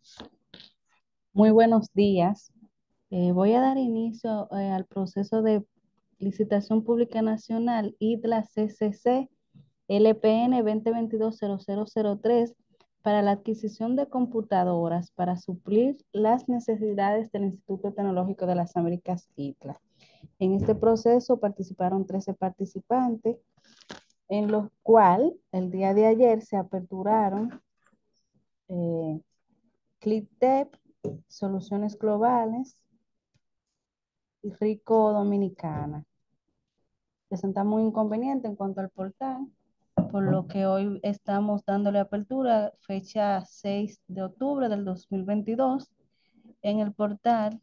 Muy buenos días. Voy a dar inicio al proceso de licitación pública nacional IDLA CCC LPN 2022-0003 para la adquisición de computadoras para suplir las necesidades del Instituto Tecnológico de las Américas ITLA. En este proceso participaron 13 participantes, en los cuales el día de ayer se aperturaron eh, ClipTep, Soluciones Globales y Rico Dominicana. Presentamos un inconveniente en cuanto al portal, por lo que hoy estamos dándole apertura, fecha 6 de octubre del 2022, en el portal,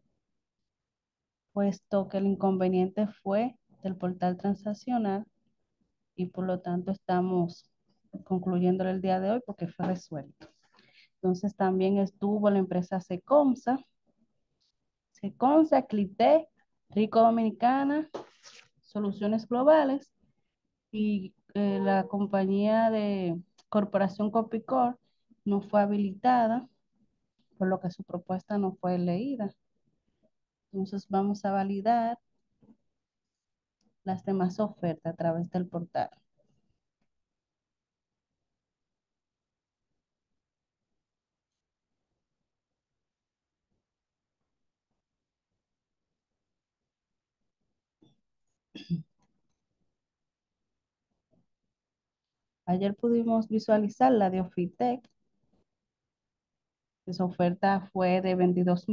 puesto que el inconveniente fue del portal transaccional y por lo tanto estamos concluyendo el día de hoy porque fue resuelto. Entonces también estuvo la empresa Seconsa, Clité, Rico Dominicana, Soluciones Globales y la compañía de Corporación Copicor no fue habilitada, por lo que su propuesta no fue leída. Entonces vamos a validar las demás ofertas a través del portal. Ayer pudimos visualizar la de Ofitec. Su oferta fue de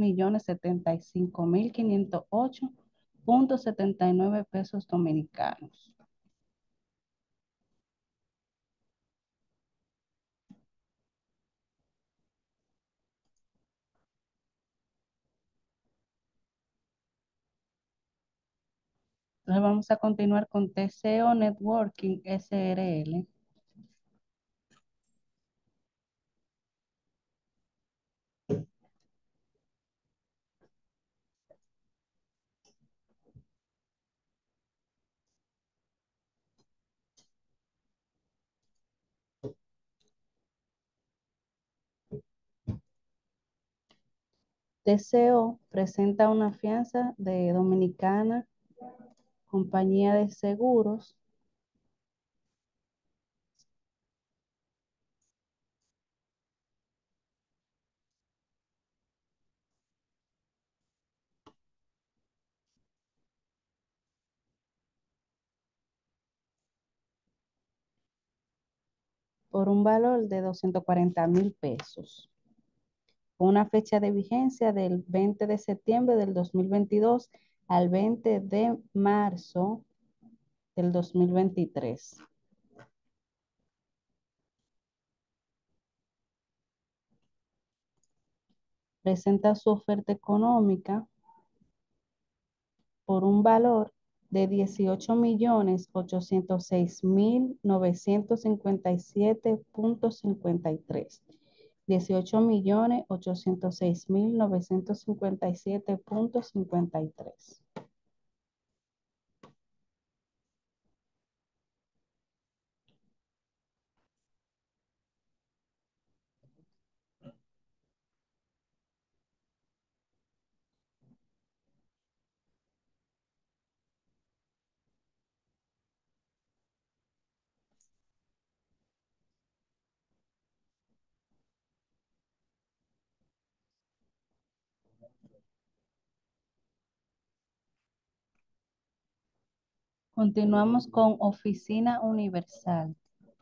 22.075.508.79 pesos dominicanos. Entonces vamos a continuar con TCO Networking SRL. TCO presenta una fianza de Dominicana, compañía de seguros, por un valor de 240.000 pesos, con una fecha de vigencia del 20 de septiembre del 2022 al 20 de marzo del 2023. Presenta su oferta económica por un valor de 18.806.957.53. 18.806.957.53. Continuamos con Oficina Universal.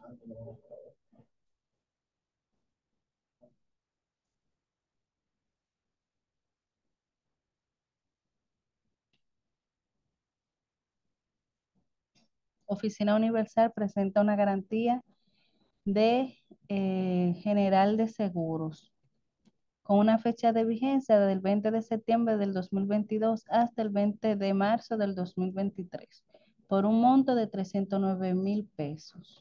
Oficina Universal presenta una garantía de general de seguros con una fecha de vigencia del 20 de septiembre del 2022 hasta el 20 de marzo del 2023 por un monto de 309.000 pesos.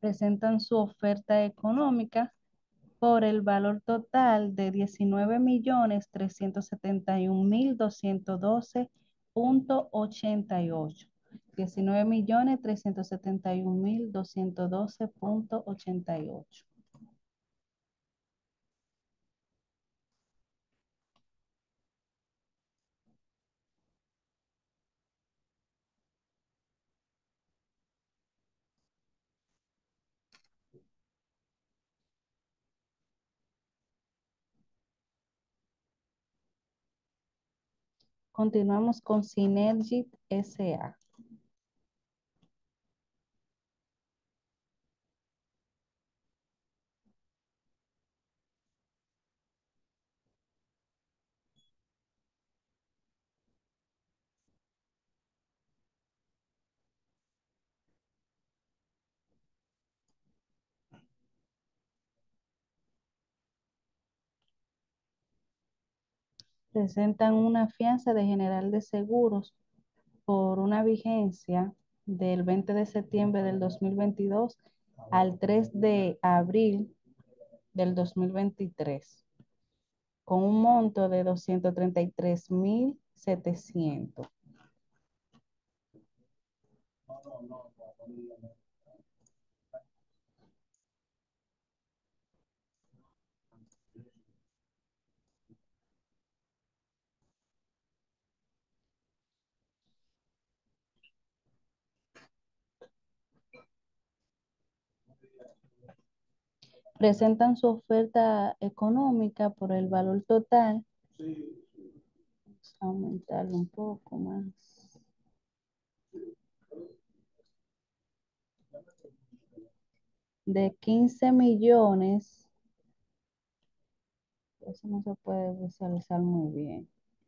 Presentan su oferta económica por el valor total de 19.371.212.88. 19.371.212.88. Continuamos con Synergy S.A. Presentan una fianza de General de Seguros por una vigencia del 20 de septiembre del 2022 al 3 de abril del 2023, con un monto de 233.700. Presentan su oferta económica por el valor total. Vamos a aumentarlo un poco más. De 15 millones. Eso no se puede visualizar muy bien.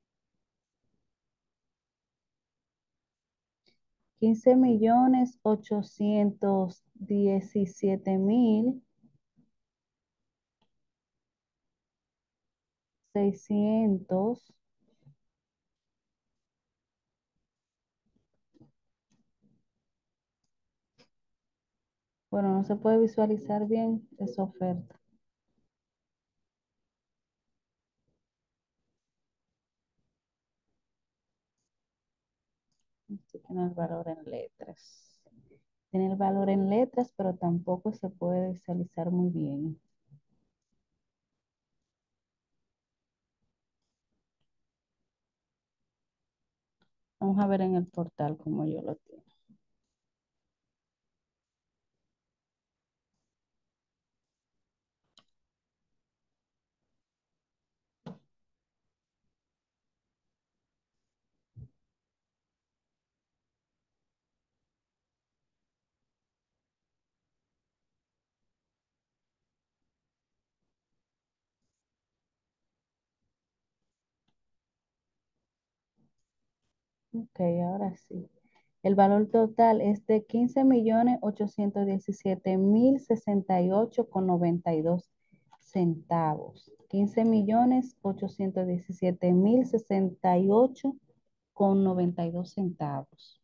15.817.600. Bueno, no se puede visualizar bien esa oferta. Esto tiene el valor en letras. Tiene el valor en letras, pero tampoco se puede visualizar muy bien. Vamos a ver en el portal como yo lo tengo. Ok, ahora sí. El valor total es de 15.817.068,92 centavos. 15.817.068,92 centavos.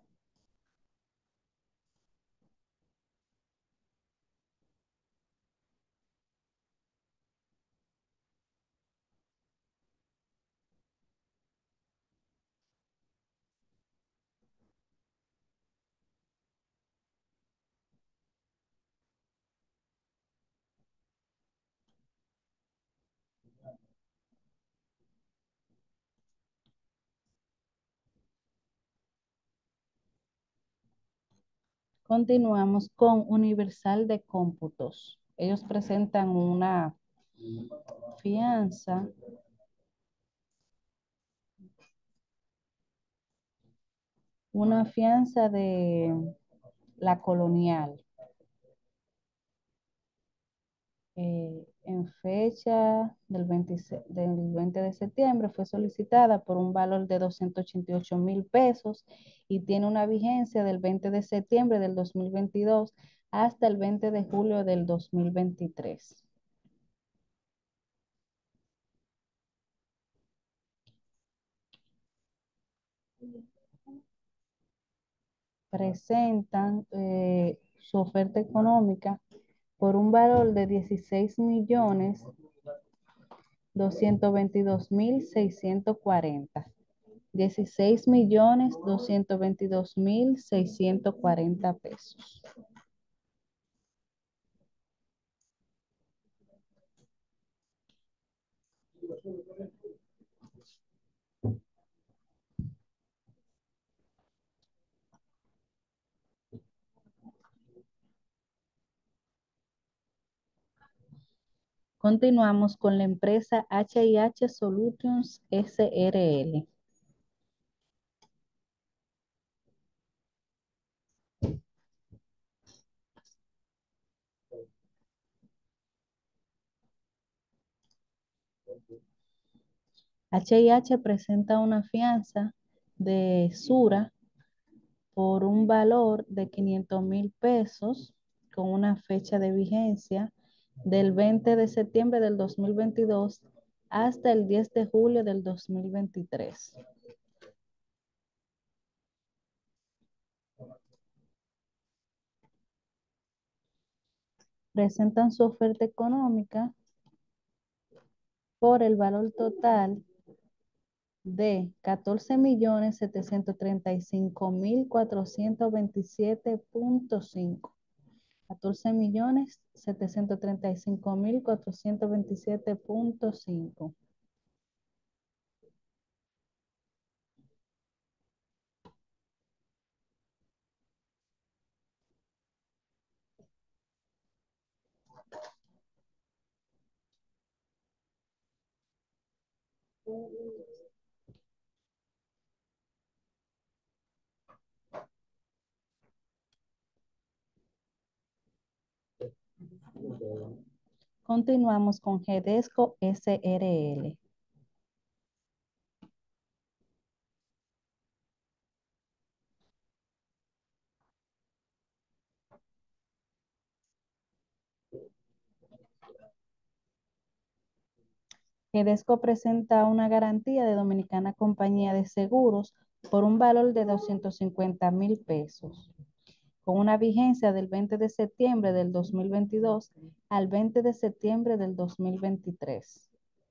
Continuamos con Universal de Cómputos. Ellos presentan fianza, una fianza de la Colonial. En fecha del 20 de septiembre fue solicitada por un valor de 288 mil pesos y tiene una vigencia del 20 de septiembre del 2022 hasta el 20 de julio del 2023. Presentan su oferta económica por un valor de 16.222.640. 16.222.640 pesos. Continuamos con la empresa H&H Solutions SRL. H&H presenta una fianza de Sura por un valor de 500.000 pesos con una fecha de vigencia del 20 de septiembre del 2022 hasta el 10 de julio del 2023. Presentan su oferta económica por el valor total de 14.735.427.5. 14.735.427.5. Continuamos con Gedesco SRL. Gedesco presenta una garantía de Dominicana Compañía de Seguros por un valor de 250.000 pesos, con una vigencia del 20 de septiembre del 2022 al 20 de septiembre del 2023.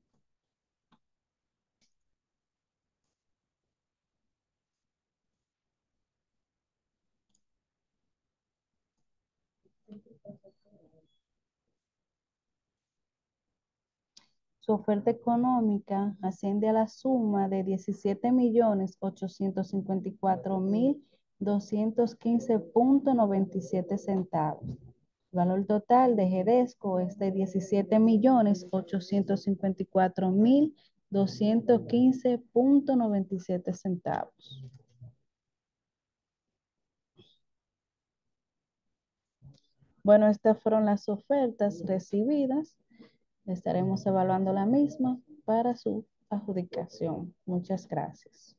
Su oferta económica asciende a la suma de 17.854.215.97 centavos. El valor total de Gedesco es de 17.854.215.97 centavos. Bueno, estas fueron las ofertas recibidas. Estaremos evaluando la misma para su adjudicación. Muchas gracias.